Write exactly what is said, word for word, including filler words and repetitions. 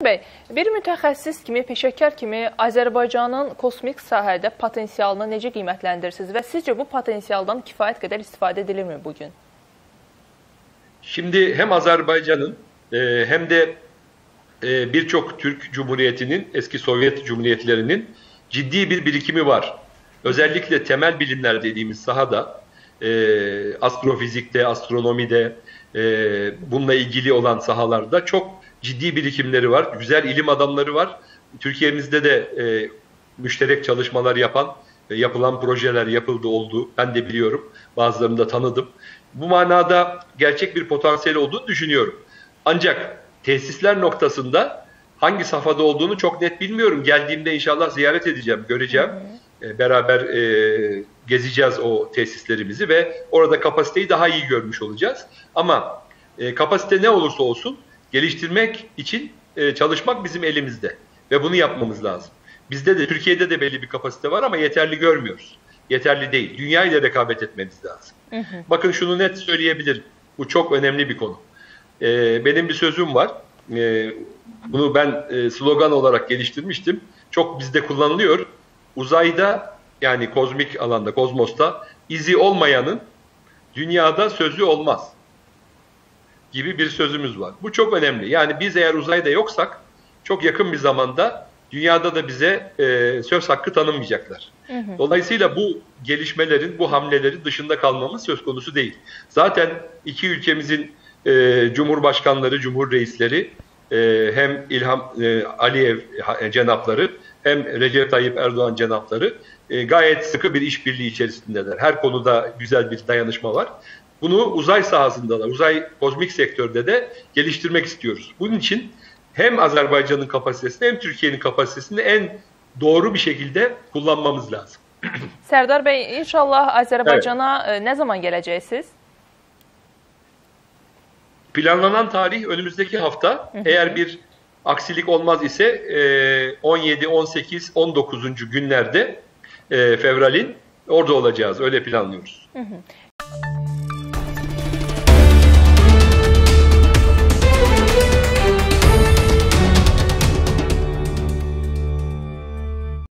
Bəy, bir mütəxəssis kimi, peşəkar kimi Azərbaycanın kosmik sahədə potensialını necə qiymətləndirirsiniz və sizcə bu potensialdan kifayət qədər istifadə edilirmi bugün? Şimdi hem Azerbaycan'ın e, hem de e, birçok Türk Cumhuriyeti'nin, eski Sovyet Cumhuriyetlerinin ciddi bir birikimi var. Özellikle temel bilimler dediğimiz sahada, e, astrofizikte, astronomide, e, bununla ilgili olan sahalarda çok ciddi birikimleri var. Güzel ilim adamları var. Türkiye'mizde de e, müşterek çalışmalar yapan, e, yapılan projeler yapıldı oldu. Ben de biliyorum. Bazılarını da tanıdım. Bu manada gerçek bir potansiyel olduğunu düşünüyorum. Ancak tesisler noktasında hangi safhada olduğunu çok net bilmiyorum. Geldiğimde inşallah ziyaret edeceğim, göreceğim. E, beraber e, gezeceğiz o tesislerimizi ve orada kapasiteyi daha iyi görmüş olacağız. Ama e, kapasite ne olursa olsun geliştirmek için e, çalışmak bizim elimizde ve bunu yapmamız lazım. Bizde de, Türkiye'de de belli bir kapasite var ama yeterli görmüyoruz. Yeterli değil. Dünya ile rekabet etmemiz lazım. Hı hı. Bakın şunu net söyleyebilirim. Bu çok önemli bir konu. Ee, benim bir sözüm var. Ee, bunu ben e, slogan olarak geliştirmiştim. Çok bizde kullanılıyor. Uzayda, yani kozmik alanda, kozmosta izi olmayanın dünyada sözü olmaz gibi bir sözümüz var. Bu çok önemli. Yani biz eğer uzayda yoksak çok yakın bir zamanda dünyada da bize e, söz hakkı tanınmayacaklar. Hı hı. Dolayısıyla bu gelişmelerin, bu hamlelerin dışında kalmamız söz konusu değil. Zaten iki ülkemizin e, cumhurbaşkanları, cumhur reisleri, e, hem İlham e, Aliyev cenapları hem Recep Tayyip Erdoğan cenapları e, gayet sıkı bir işbirliği içerisindeler. Her konuda güzel bir dayanışma var. Bunu uzay sahasında da, uzay kozmik sektörde de geliştirmek istiyoruz. Bunun için hem Azerbaycan'ın kapasitesini hem Türkiye'nin kapasitesini en doğru bir şekilde kullanmamız lazım. Serdar Bey, inşallah Azerbaycan'a evet. ne zaman geleceksiniz? Planlanan tarih önümüzdeki hafta. Hı hı. Eğer bir aksilik olmaz ise on yedi, on sekiz, on dokuzuncu günlerde fevralin orada olacağız. Öyle planlıyoruz. Hı hı.